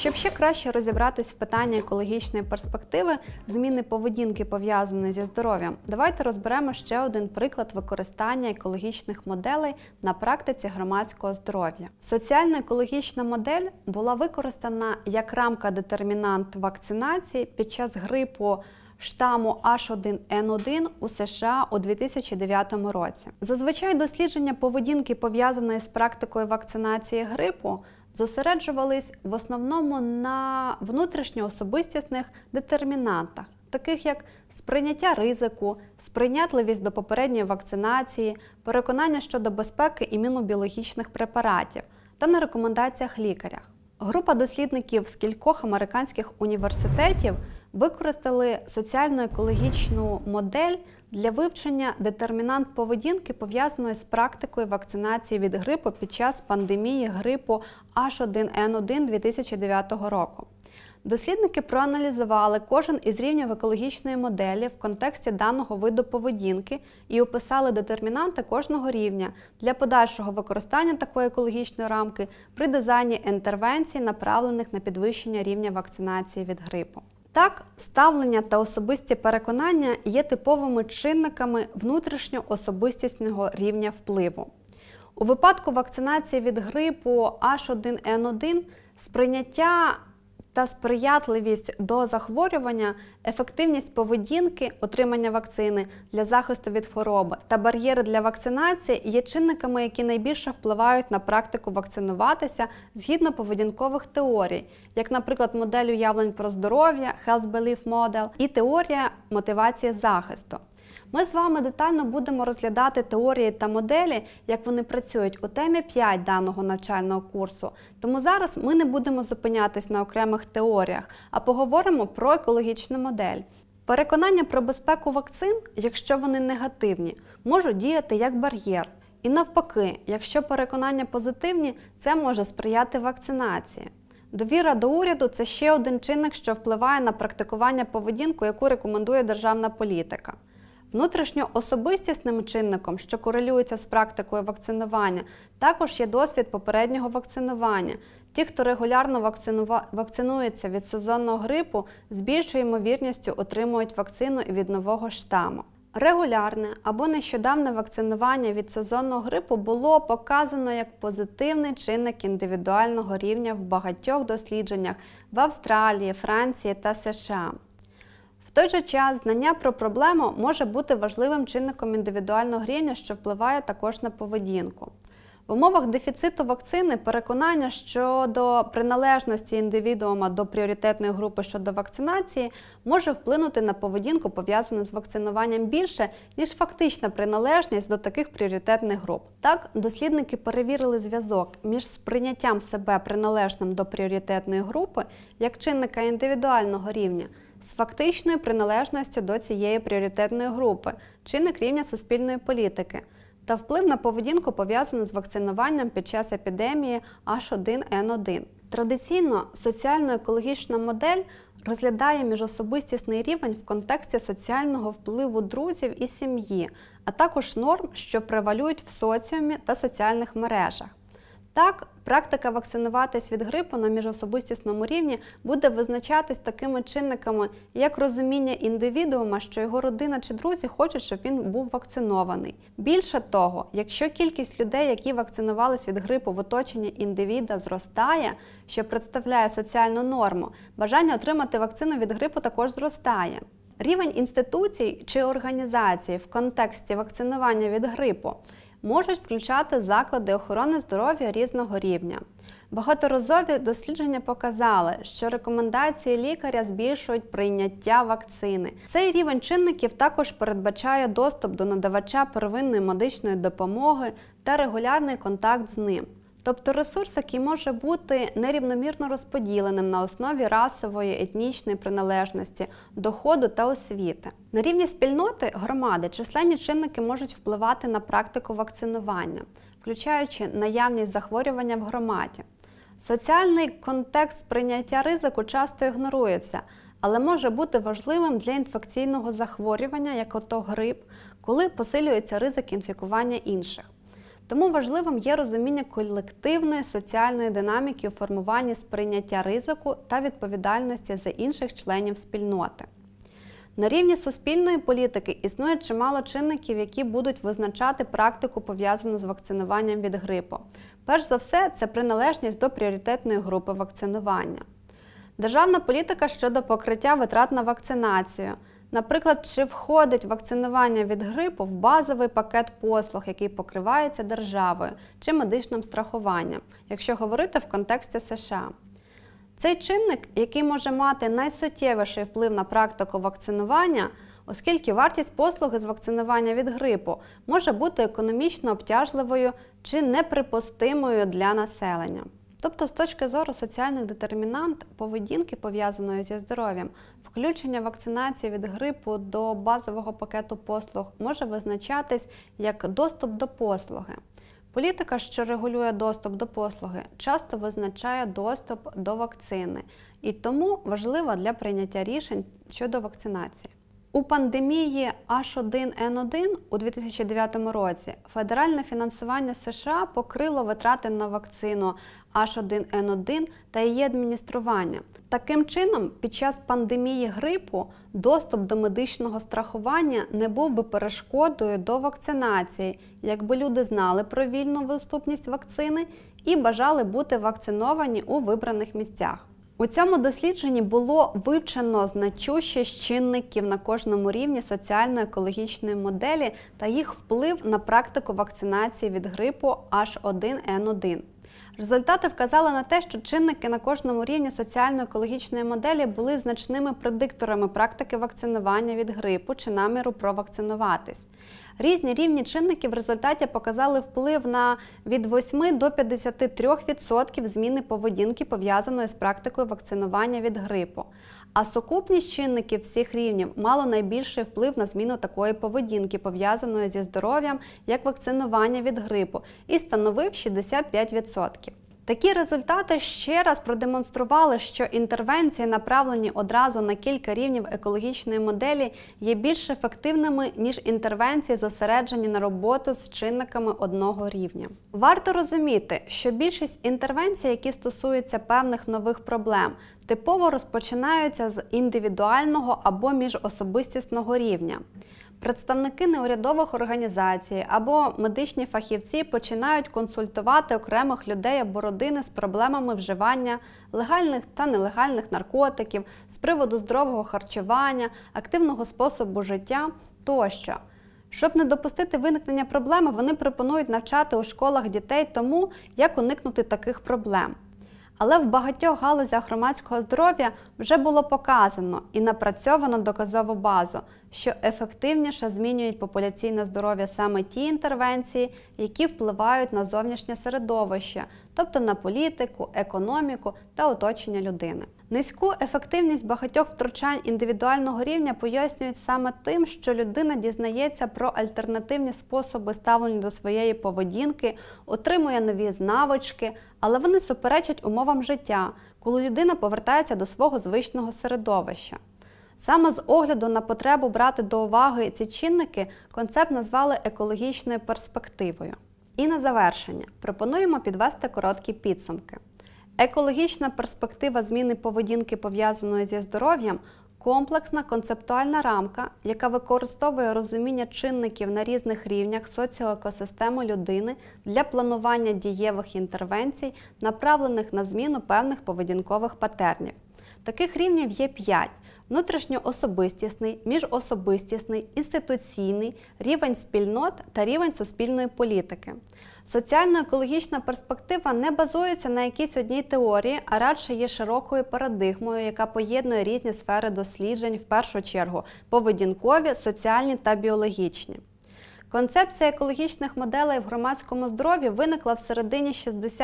Щоб ще краще розібратись в питанні екологічної перспективи зміни поведінки, пов'язаної зі здоров'ям, давайте розберемо ще один приклад використання екологічних моделей на практиці громадського здоров'я. Соціально-екологічна модель була використана як рамка-детермінант вакцинації під час грипу штаму H1N1 у США у 2009 році. Зазвичай дослідження поведінки, пов'язаної з практикою вакцинації грипу, зосереджувались в основному на внутрішньоособистісних детермінантах, таких як сприйняття ризику, сприйнятливість до попередньої вакцинації, переконання щодо безпеки імунобіологічних препаратів та на рекомендаціях лікаря. Група дослідників з кількох американських університетів використали соціально-екологічну модель для вивчення детермінант поведінки, пов'язаної з практикою вакцинації від грипу під час пандемії грипу H1N1 2009 року. Дослідники проаналізували кожен із рівнів екологічної моделі в контексті даного виду поведінки і описали детермінанти кожного рівня для подальшого використання такої екологічної рамки при дизайні інтервенцій, направлених на підвищення рівня вакцинації від грипу. Так, ставлення та особисті переконання є типовими чинниками внутрішньоособистісного рівня впливу. У випадку вакцинації від грипу H1N1 сприйняття та сприятливість до захворювання, ефективність поведінки, отримання вакцини для захисту від хвороби та бар'єри для вакцинації є чинниками, які найбільше впливають на практику вакцинуватися згідно поведінкових теорій, як, наприклад, модель уявлень про здоров'я, Health Belief Model і теорія мотивації захисту. Ми з вами детально будемо розглядати теорії та моделі, як вони працюють у темі 5 даного навчального курсу. Тому зараз ми не будемо зупинятись на окремих теоріях, а поговоримо про екологічну модель. Переконання про безпеку вакцин, якщо вони негативні, можуть діяти як бар'єр. І навпаки, якщо переконання позитивні, це може сприяти вакцинації. Довіра до уряду – це ще один чинник, що впливає на практикування поведінку, яку рекомендує державна політика. Внутрішньоособистісним чинником, що корелюється з практикою вакцинування, також є досвід попереднього вакцинування. Ті, хто регулярно вакцинується від сезонного грипу, з більшою ймовірністю отримують вакцину від нового штаму. Регулярне або нещодавне вакцинування від сезонного грипу було показано як позитивний чинник індивідуального рівня в багатьох дослідженнях в Австралії, Франції та США. В той же час знання про проблему може бути важливим чинником індивідуального рівня, що впливає також на поведінку. В умовах дефіциту вакцини переконання щодо приналежності індивідуума до пріоритетної групи щодо вакцинації може вплинути на поведінку, пов'язану з вакцинуванням більше, ніж фактична приналежність до таких пріоритетних груп. Так, дослідники перевірили зв'язок між сприйняттям себе приналежним до пріоритетної групи, як чинника індивідуального рівня, з фактичною приналежністю до цієї пріоритетної групи, чинник рівня суспільної політики, та вплив на поведінку, пов'язану з вакцинуванням під час епідемії H1N1. Традиційно соціально-екологічна модель розглядає міжособистісний рівень в контексті соціального впливу друзів і сім'ї, а також норм, що превалюють в соціумі та соціальних мережах. Так, практика вакцинуватись від грипу на міжособистісному рівні буде визначатись такими чинниками, як розуміння індивідуума, що його родина чи друзі хочуть, щоб він був вакцинований. Більше того, якщо кількість людей, які вакцинувались від грипу в оточенні індивіда, зростає, що представляє соціальну норму, бажання отримати вакцину від грипу також зростає. Рівень інституцій чи організацій в контексті вакцинування від грипу можуть включати заклади охорони здоров'я різного рівня. Багаторазові дослідження показали, що рекомендації лікаря збільшують прийняття вакцини. Цей рівень чинників також передбачає доступ до надавача первинної медичної допомоги та регулярний контакт з ним. Тобто ресурс, який може бути нерівномірно розподіленим на основі расової, етнічної приналежності, доходу та освіти. На рівні спільноти, громади, численні чинники можуть впливати на практику вакцинування, включаючи наявність захворювання в громаді. Соціальний контекст сприйняття ризику часто ігнорується, але може бути важливим для інфекційного захворювання, як ото грип, коли посилюється ризик інфікування інших. Тому важливим є розуміння колективної соціальної динаміки у формуванні сприйняття ризику та відповідальності за інших членів спільноти. На рівні суспільної політики існує чимало чинників, які будуть визначати практику, пов'язану з вакцинуванням від грипу. Перш за все, це приналежність до пріоритетної групи вакцинування. Державна політика щодо покриття витрат на вакцинацію. Наприклад, чи входить вакцинування від грипу в базовий пакет послуг, який покривається державою, чи медичним страхуванням, якщо говорити в контексті США. Цей чинник, який може мати найсуттєвіший вплив на практику вакцинування, оскільки вартість послуги з вакцинування від грипу може бути економічно обтяжливою чи неприпустимою для населення. Тобто, з точки зору соціальних детермінант поведінки, пов'язаної зі здоров'ям, включення вакцинації від грипу до базового пакету послуг може визначатись як доступ до послуги. Політика, що регулює доступ до послуги, часто визначає доступ до вакцини і тому важлива для прийняття рішень щодо вакцинації. У пандемії H1N1 у 2009 році федеральне фінансування США покрило витрати на вакцину H1N1 та її адміністрування. Таким чином, під час пандемії грипу доступ до медичного страхування не був би перешкодою до вакцинації, якби люди знали про вільну доступність вакцини і бажали бути вакциновані у вибраних місцях. У цьому дослідженні було вивчено значущість чинників на кожному рівні соціально-екологічної моделі та їх вплив на практику вакцинації від грипу H1N1. Результати вказали на те, що чинники на кожному рівні соціально-екологічної моделі були значними предикторами практики вакцинування від грипу чи наміру провакцинуватись. Різні рівні чинників в результаті показали вплив на від 8 до 53% зміни поведінки, пов'язаної з практикою вакцинування від грипу. А сукупність чинників всіх рівнів мало найбільший вплив на зміну такої поведінки, пов'язаної зі здоров'ям, як вакцинування від грипу, і становив 65%. Такі результати ще раз продемонстрували, що інтервенції, направлені одразу на кілька рівнів екологічної моделі, є більш ефективними, ніж інтервенції, зосереджені на роботу з чинниками одного рівня. Варто розуміти, що більшість інтервенцій, які стосуються певних нових проблем, типово розпочинаються з індивідуального або міжособистісного рівня. Представники неурядових організацій або медичні фахівці починають консультувати окремих людей або родини з проблемами вживання легальних та нелегальних наркотиків, з приводу здорового харчування, активного способу життя тощо. Щоб не допустити виникнення проблеми, вони пропонують навчати у школах дітей тому, як уникнути таких проблем. Але в багатьох галузях громадського здоров'я вже було показано і напрацьовано доказову базу, що ефективніше змінюють популяційне здоров'я саме ті інтервенції, які впливають на зовнішнє середовище, тобто на політику, економіку та оточення людини. Низьку ефективність багатьох втручань індивідуального рівня пояснюють саме тим, що людина дізнається про альтернативні способи ставлення до своєї поведінки, отримує нові навички, але вони суперечать умовам життя, коли людина повертається до свого звичного середовища. Саме з огляду на потребу брати до уваги ці чинники, концепт назвали екологічною перспективою. І на завершення пропонуємо підвести короткі підсумки. Екологічна перспектива зміни поведінки, пов'язаної зі здоров'ям – комплексна концептуальна рамка, яка використовує розуміння чинників на різних рівнях соціоекосистеми людини для планування дієвих інтервенцій, направлених на зміну певних поведінкових патернів. Таких рівнів є 5 – внутрішньоособистісний, міжособистісний, інституційний, рівень спільнот та рівень суспільної політики. Соціально-екологічна перспектива не базується на якійсь одній теорії, а радше є широкою парадигмою, яка поєднує різні сфери досліджень, в першу чергу поведінкові, соціальні та біологічні. Концепція екологічних моделей в громадському здоров'ї виникла в середині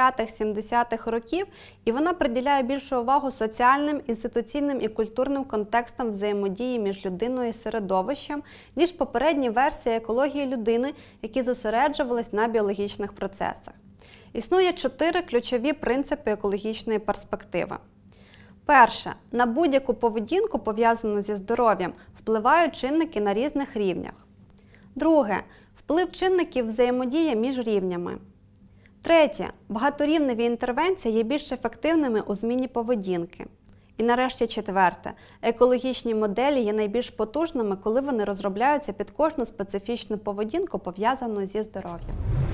60-70-х років, і вона приділяє більшу увагу соціальним, інституційним і культурним контекстам взаємодії між людиною і середовищем, ніж попередні версії екології людини, які зосереджувались на біологічних процесах. Існує 4 ключові принципи екологічної перспективи. Перше. На будь-яку поведінку, пов'язану зі здоров'ям, впливають чинники на різних рівнях. Друге. В Вплив чинників взаємодія між рівнями. Третє. Багаторівневі інтервенції є більш ефективними у зміні поведінки. І нарешті четверте. Екологічні моделі є найбільш потужними, коли вони розробляються під кожну специфічну поведінку, пов'язану зі здоров'ям.